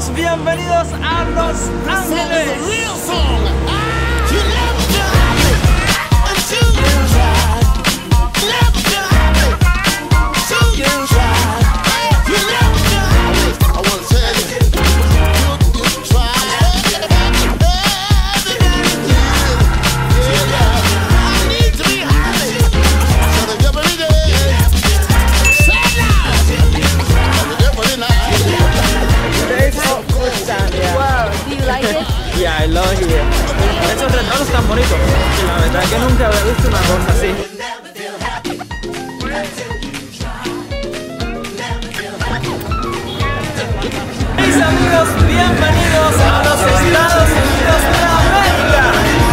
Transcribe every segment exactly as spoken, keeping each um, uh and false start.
amigos, bienvenidos a Los Ángeles. Yeah, I love it here. Esos retratos están bonitos. Y la verdad es que nunca había visto una cosa así. Mis amigos, bienvenidos a los Estados Unidos de América.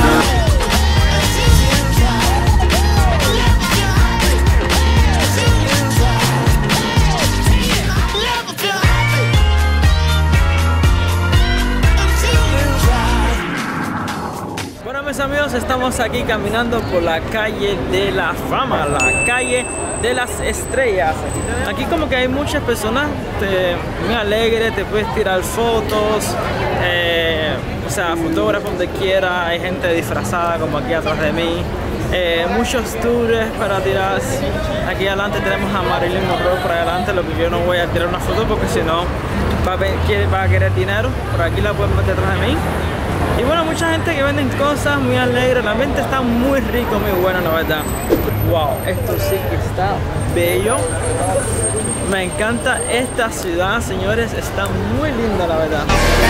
Mis amigos, estamos aquí caminando por la calle de la fama, la calle de las estrellas. Aquí como que hay muchas personas, te, muy alegres, te puedes tirar fotos, eh, o sea, fotógrafos donde quiera, hay gente disfrazada como aquí atrás de mí, eh, muchos tours para tirar. Aquí adelante tenemos a Marilyn Monroe por adelante, lo que yo no voy a tirar una foto porque si no va, va a querer dinero. Por aquí la pueden meter atrás de mí. Y bueno, mucha gente que venden cosas muy alegres, el ambiente está muy rico, muy bueno, la verdad. Wow, esto sí que está bello. Me encanta esta ciudad, señores, está muy linda, la verdad.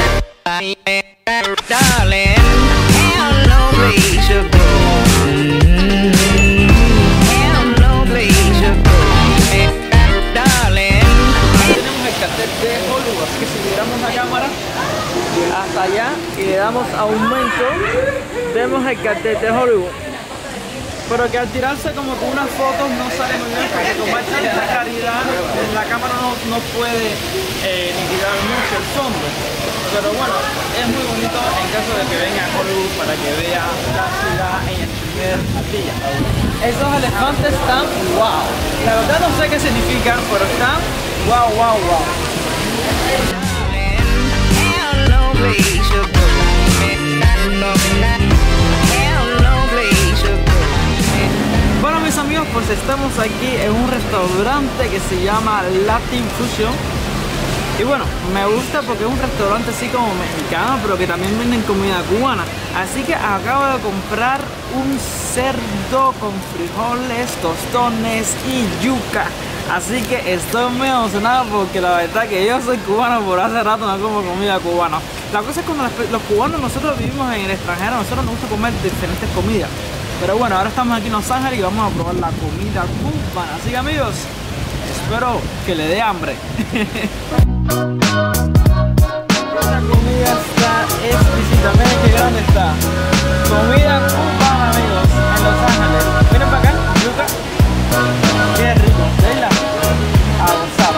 Tenemos el cartel de Hollywood, así que si miramos la cámara hasta allá y le damos aumento, vemos el cartel de Hollywood, pero que al tirarse como con unas fotos no sale muy bien porque como hay tanta claridad la cámara no, no puede eh, liquidar mucho el fondo, pero bueno, es muy bonito en caso de que venga a Hollywood para que vea la ciudad en el primer día. Esos elefantes están wow, la verdad no sé qué significan, pero están wow, wow, wow. Bueno, mis amigos, pues estamos aquí en un restaurante que se llama Latin Fusion. Y bueno, me gusta porque es un restaurante así como mexicano, pero que también venden comida cubana. Así que acabo de comprar un cerdo con frijoles, tostones y yuca. Así que estoy muy emocionado porque la verdad que yo soy cubano, por hace rato no como comida cubana. La cosa es que cuando los cubanos nosotros vivimos en el extranjero, nosotros nos gusta comer diferentes comidas. Pero bueno, ahora estamos aquí en Los Ángeles y vamos a probar la comida cubana. Así que amigos, espero que le dé hambre. La comida está exquisita, miren qué grande está. Comida cubana, amigos, en Los Ángeles. Miren para acá, yuca. Qué rico, Leila. A gozar.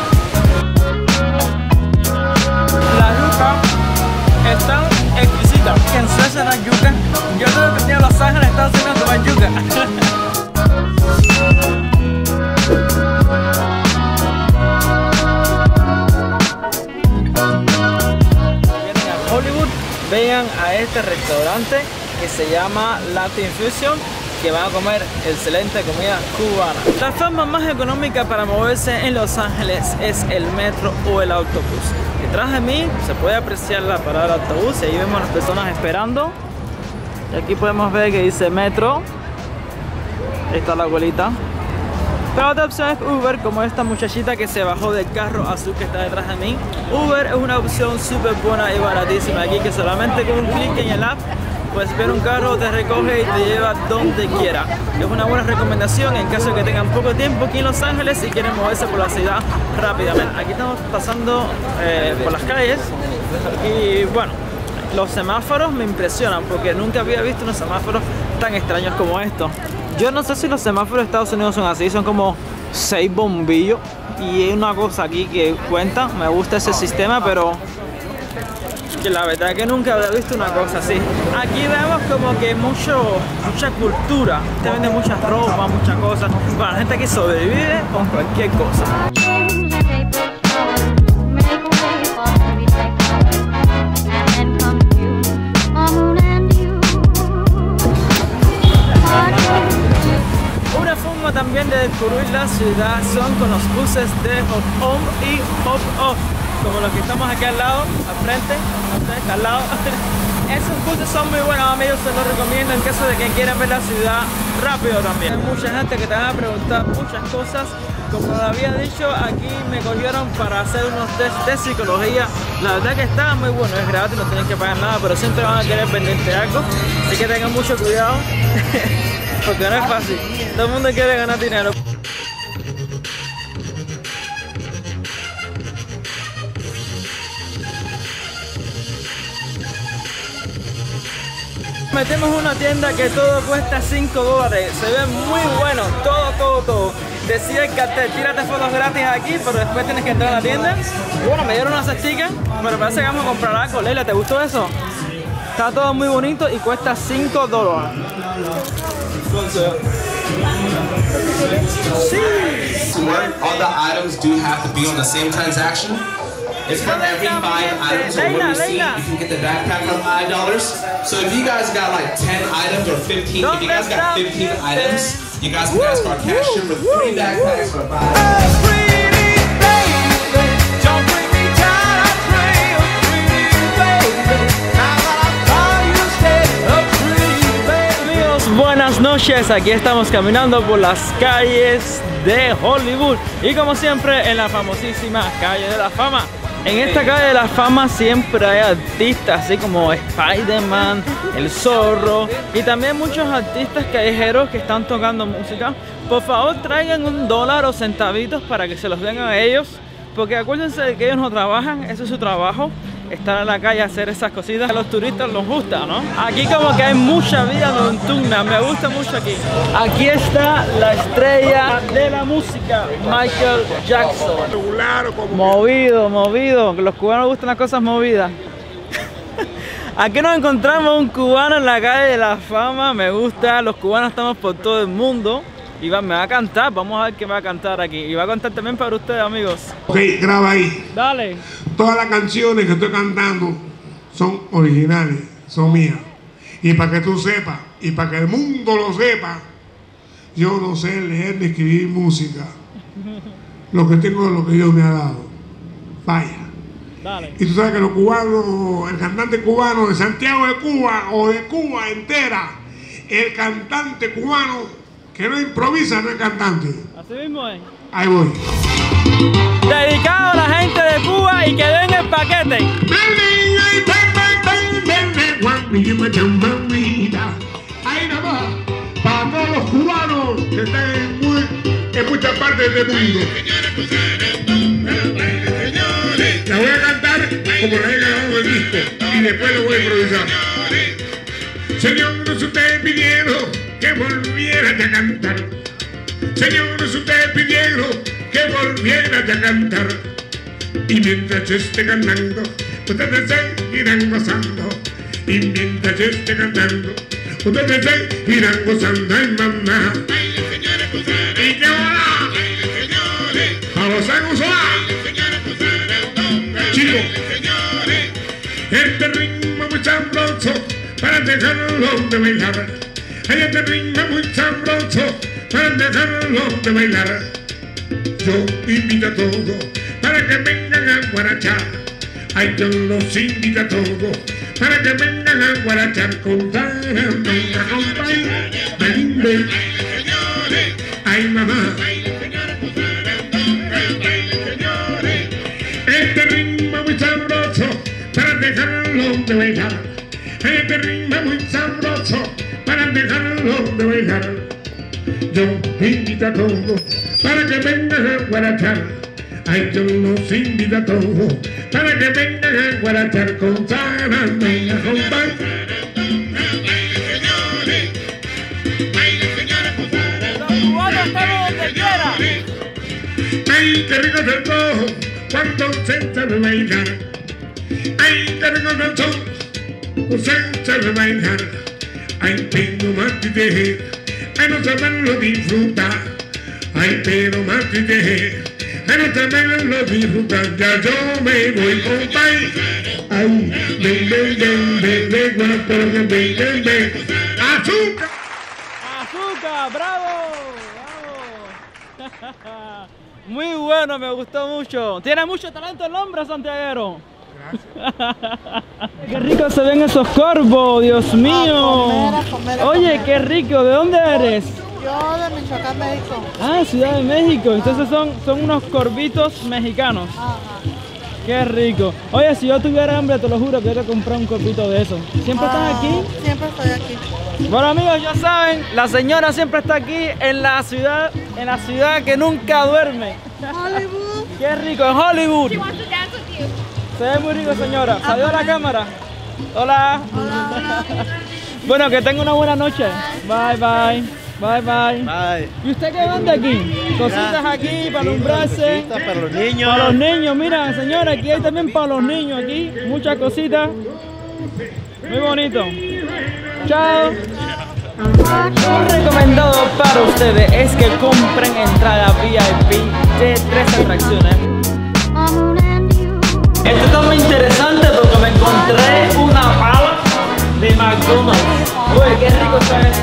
La yuca está exquisita. Que en Suecia no hay yuca. Yo creo que tenía Los Ángeles, Estados Unidos, tomar yuca. Hollywood, vengan a este restaurante que se llama Latin Fusion, que van a comer excelente comida cubana. La forma más económica para moverse en Los Ángeles es el metro o el autobús. Detrás de mí se puede apreciar la parada del autobús y ahí vemos a las personas esperando. Y aquí podemos ver que dice metro. Ahí está la abuelita. La otra opción es Uber, como esta muchachita que se bajó del carro azul que está detrás de mí. Uber es una opción súper buena y baratísima aquí, que solamente con un clic en el app puedes ver un carro, te recoge y te lleva donde quiera. Es una buena recomendación en caso de que tengan poco tiempo aquí en Los Ángeles y quieren moverse por la ciudad rápidamente. Aquí estamos pasando eh, por las calles y bueno, los semáforos me impresionan porque nunca había visto unos semáforos tan extraños como estos. Yo no sé si los semáforos de Estados Unidos son así, son como seis bombillos y hay una cosa aquí que cuenta. Me gusta ese sistema, pero que la verdad que nunca había visto una cosa así. Aquí vemos como que mucho, mucha cultura, te venden muchas ropas, muchas cosas. Bueno, la gente aquí sobrevive con cualquier cosa. recorrer la ciudad son con los buses de Hop-On y Hop-Off, como los que estamos aquí al lado, al frente, al frente, al lado. Esos buses son muy buenos, amigos, se los recomiendo en caso de que quieran ver la ciudad rápido también. Hay mucha gente que te va a preguntar muchas cosas. Como lo había dicho, aquí me cogieron para hacer unos test de psicología. La verdad que está muy bueno, es gratis, no tienen que pagar nada, pero siempre van a querer venderte algo. Así que tengan mucho cuidado, porque no es fácil. Todo el mundo quiere ganar dinero. Metemos una tienda que todo cuesta cinco dólares. Se ve muy bueno, todo, todo, todo. Decía el cartel, tírate fotos gratis aquí, pero después tienes que entrar a la tienda. Y bueno, me dieron unas stickers, pero parece que vamos a comprar algo. Leila, ¿te gustó eso? Está todo muy bonito y cuesta cinco dólares. Sí. All the items do have to be on the same transaction. It's for every five items. So what you see, you can get the backpack for five dollars. So if you guys got like ten items or fifteen, if you guys got fifteen items, you guys can ask our cashier for three backpacks for five dollars. Buenas noches, aquí estamos caminando por las calles de Hollywood y como siempre en la famosísima calle de la fama. En esta calle de la fama siempre hay artistas así como Spider-Man, El Zorro y también muchos artistas callejeros que están tocando música. Por favor traigan un dólar o centavitos para que se los den a ellos, porque acuérdense de que ellos no trabajan, eso es su trabajo. Estar en la calle a hacer esas cositas a los turistas les gusta, ¿no? Aquí como que hay mucha vida nocturna, me gusta mucho aquí. Aquí está la estrella de la música, Michael Jackson. Movido, movido, que los cubanos gustan las cosas movidas. Aquí nos encontramos un cubano en la calle de la fama, me gusta, los cubanos estamos por todo el mundo. Y va, me va a cantar, vamos a ver qué va a cantar aquí. Y va a cantar también para ustedes, amigos. Ok, graba ahí. Dale. Todas las canciones que estoy cantando son originales, son mías. Y para que tú sepas, y para que el mundo lo sepa, yo no sé leer ni escribir música. Lo que tengo es lo que Dios me ha dado. Vaya. Dale. Y tú sabes que los cubanos, el cantante cubano de Santiago de Cuba o de Cuba entera, el cantante cubano que no improvisa no es cantante. Así mismo es. Ahí voy. Dedicado a la gente de Cuba y que den el paquete. Ahí nada más. Para todos los cubanos que están en, muy, en muchas partes del mundo. La voy a cantar como la he grabado el disco y después lo voy a improvisar. Señor, ustedes pidieron que volviera a cantar. Señor, ustedes pidieron que volviera a cantar. Y mientras yo esté cantando, ustedes seguirán gozando. Y mientras yo esté cantando, ustedes seguirán gozando. Ay, mamá. Y que hola. A gozar, gozar. Chicos, este ritmo muy sabroso para dejarlo de bailar. Hay este ritmo muy sabroso para dejarlo de bailar. Yo invito a todos para que vengan a guarachar. Ay, yo los invito a todos para que vengan a guarachar con tarantela, con baile. Ay, mamá. Este ritmo muy sabroso para dejarlo de bailar. Este ritmo muy sabroso para dejarlo de bailar. Yo invito a todos para que vengan a guarachar. Ay, yo los invito a todos para que vengan a guarachar con zarandonga, con baile. Los cubanos estamos donde quiera. Ay, qué rico es el rojo cuando se sabe bailar. Ay, qué rico es el sol, se sabe bailar. Ay, pero más triste, ay, no saberlo disfrutar. Ay, pero más triste, ay, no saberlo disfrutar. Ya yo me voy, compadre. Ay, ven, ven, ven, ven, ven, guapo, ven, ven, ven, ven. ¡Azúcar! ¡Azúcar! ¡Bravo! ¡Bravo! Muy bueno, me gustó mucho. Tiene mucho talento el hombre, santiaguero. Gracias. Qué rico se ven esos corvos, Dios mío. A comer, a comer, a Oye, comer. qué rico. ¿De dónde eres? Yo de Michoacán, México. Ah, Ciudad de México. Entonces son, son unos corvitos mexicanos. Ajá. Qué rico. Oye, si yo tuviera hambre, te lo juro que yo te compré un corvito de eso. ¿Siempre estás Ah, aquí? Siempre estoy aquí. Bueno, amigos, ya saben, la señora siempre está aquí en la ciudad, en la ciudad que nunca duerme. Hollywood. Qué rico, en Hollywood. She wants to dance with you. Se ve muy rico, señora. Adiós a la cámara. Hola. Hola, hola. Bueno, que tenga una buena noche. Bye, bye. Bye, bye. Bye. ¿Y usted qué vende aquí? Cositas aquí para alumbrarse. Cositas para los niños. Para los niños, mira, señora, aquí hay también para los niños aquí. Muchas cositas. Muy bonito. Chao. Un recomendado para ustedes es que compren entrada V I P de tres atracciones. Esto está muy interesante porque me encontré una pala de McDonald's. Uy, qué rico está esto.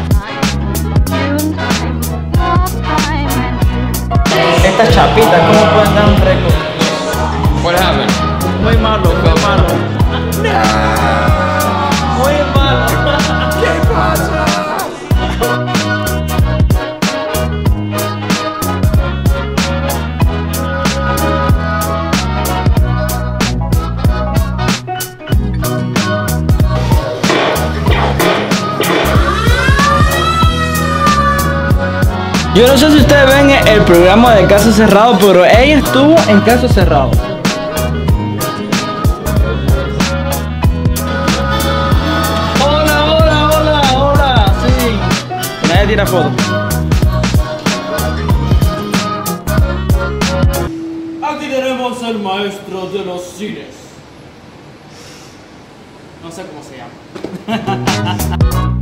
Estas chapitas, ¿cómo pueden dar un récord? What happened? Muy malo, muy malo. Muy malo. ¿Qué pasa? Yo no sé si ustedes ven el programa de Caso Cerrado, pero ella estuvo en Caso Cerrado. Hola, hola, hola, hola, sí. Nadie tira foto. Aquí tenemos al maestro de los cines. No sé cómo se llama.